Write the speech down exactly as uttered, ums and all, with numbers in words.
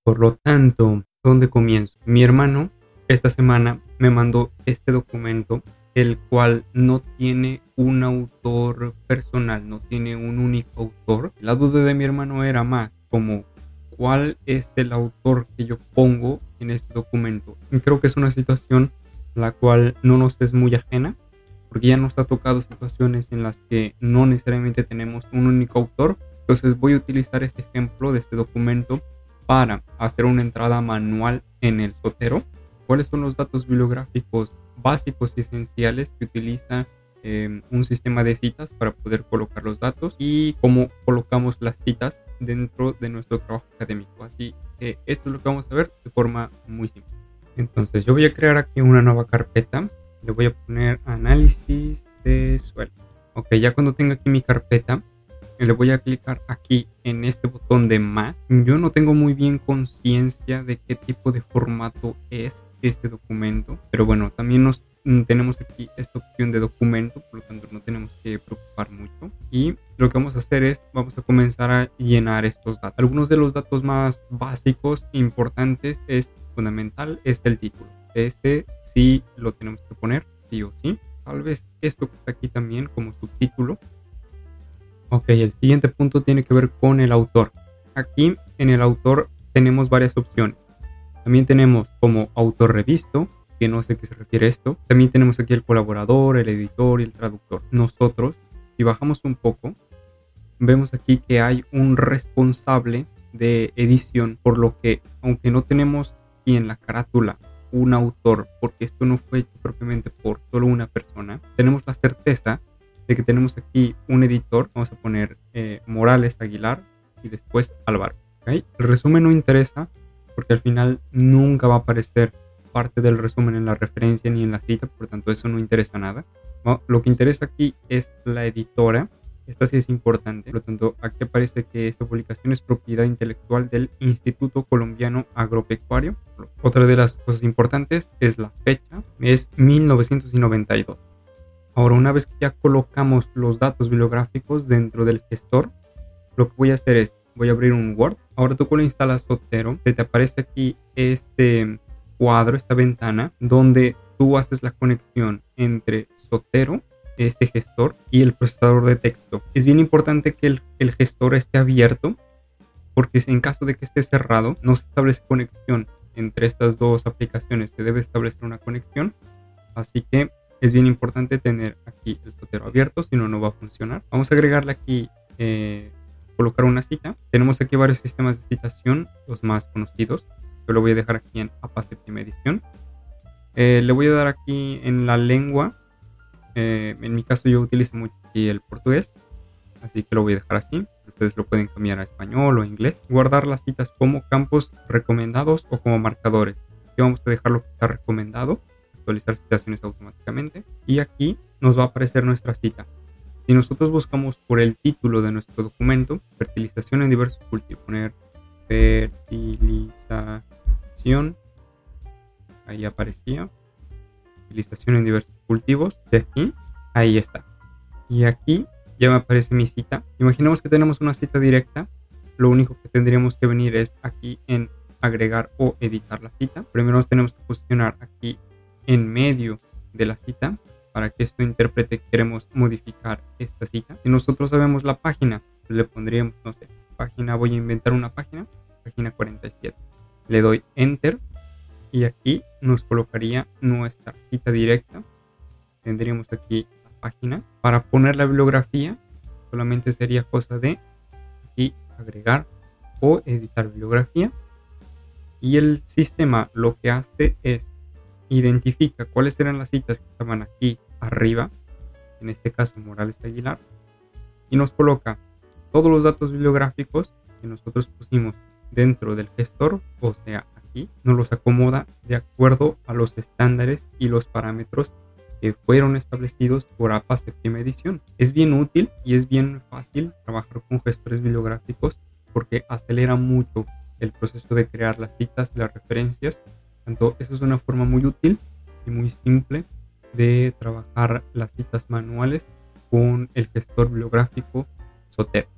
Por lo tanto, ¿dónde comienzo? Mi hermano esta semana me mandó este documento, el cual no tiene un autor personal, no tiene un único autor. La duda de mi hermano era más como cuál es el autor que yo pongo en este documento. Y creo que es una situación la cual no nos es muy ajena, porque ya nos ha tocado situaciones en las que no necesariamente tenemos un único autor. Entonces voy a utilizar este ejemplo de este documento para hacer una entrada manual en el Zotero. ¿Cuáles son los datos bibliográficos básicos y esenciales que utiliza eh, un sistema de citas para poder colocar los datos, y cómo colocamos las citas dentro de nuestro trabajo académico? Así que esto es lo que vamos a ver de forma muy simple. Entonces yo voy a crear aquí una nueva carpeta. Le voy a poner análisis de suelo. Ok, ya cuando tenga aquí mi carpeta, le voy a clicar aquí en este botón de más. Yo no tengo muy bien conciencia de qué tipo de formato es este documento, pero bueno, también nos tenemos aquí esta opción de documento, por lo tanto no tenemos que preocupar mucho. Y lo que vamos a hacer es, vamos a comenzar a llenar estos datos. Algunos de los datos más básicos e importantes, es fundamental, es el título. Este sí lo tenemos que poner, sí o sí. Tal vez esto que está aquí también como subtítulo. Ok, el siguiente punto tiene que ver con el autor. Aquí en el autor tenemos varias opciones. También tenemos como autor revisto, que no sé a qué se refiere esto. También tenemos aquí el colaborador, el editor y el traductor. Nosotros, si bajamos un poco, vemos aquí que hay un responsable de edición, por lo que aunque no tenemos aquí en la carátula un autor, porque esto no fue hecho propiamente por solo una persona, tenemos la certeza de que tenemos aquí un editor. Vamos a poner eh, Morales Aguilar y después Álvaro. ¿Okay? El resumen no interesa porque al final nunca va a aparecer parte del resumen en la referencia ni en la cita, por lo tanto eso no interesa nada. ¿No? Lo que interesa aquí es la editora. Esta sí es importante. Por lo tanto, aquí aparece que esta publicación es propiedad intelectual del Instituto Colombiano Agropecuario. Otra de las cosas importantes es la fecha, es mil novecientos noventa y dos. Ahora, una vez que ya colocamos los datos bibliográficos dentro del gestor, lo que voy a hacer es, voy a abrir un Word. Ahora tú cuando instalas Zotero, te, te aparece aquí este cuadro, esta ventana, donde tú haces la conexión entre Zotero, este gestor, y el procesador de texto. Es bien importante que el, el gestor esté abierto, porque si en caso de que esté cerrado, no se establece conexión entre estas dos aplicaciones. Se debe establecer una conexión, así que es bien importante tener aquí el Zotero abierto, si no, no va a funcionar. Vamos a agregarle aquí, eh, colocar una cita. Tenemos aquí varios sistemas de citación, los más conocidos. Yo lo voy a dejar aquí en A P A séptima edición. Eh, le voy a dar aquí en la lengua. Eh, en mi caso yo utilizo mucho aquí el portugués, así que lo voy a dejar así. Ustedes lo pueden cambiar a español o inglés. Guardar las citas como campos recomendados o como marcadores. Aquí vamos a dejar lo que está recomendado. Actualizar citaciones automáticamente, y aquí nos va a aparecer nuestra cita. Si nosotros buscamos por el título de nuestro documento, fertilización en diversos cultivos, poner fertilización, ahí aparecía fertilización en diversos cultivos, de aquí, ahí está, y aquí ya me aparece mi cita. Imaginemos que tenemos una cita directa. Lo único que tendríamos que venir es aquí en agregar o editar la cita. Primero nos tenemos que posicionar aquí en medio de la cita para que esto interprete que queremos modificar esta cita. Si nosotros sabemos la página, pues le pondríamos, no sé, página, voy a inventar una página, página cuarenta y siete. Le doy enter y aquí nos colocaría nuestra cita directa. Tendríamos aquí la página. Para poner la bibliografía solamente sería cosa de aquí agregar o editar bibliografía, y el sistema lo que hace es identifica cuáles eran las citas que estaban aquí arriba, en este caso Morales Aguilar, y nos coloca todos los datos bibliográficos que nosotros pusimos dentro del gestor, o sea aquí nos los acomoda de acuerdo a los estándares y los parámetros que fueron establecidos por A P A séptima edición. Es bien útil y es bien fácil trabajar con gestores bibliográficos porque acelera mucho el proceso de crear las citas y las referencias. Tanto, eso es una forma muy útil y muy simple de trabajar las citas manuales con el gestor bibliográfico Zotero.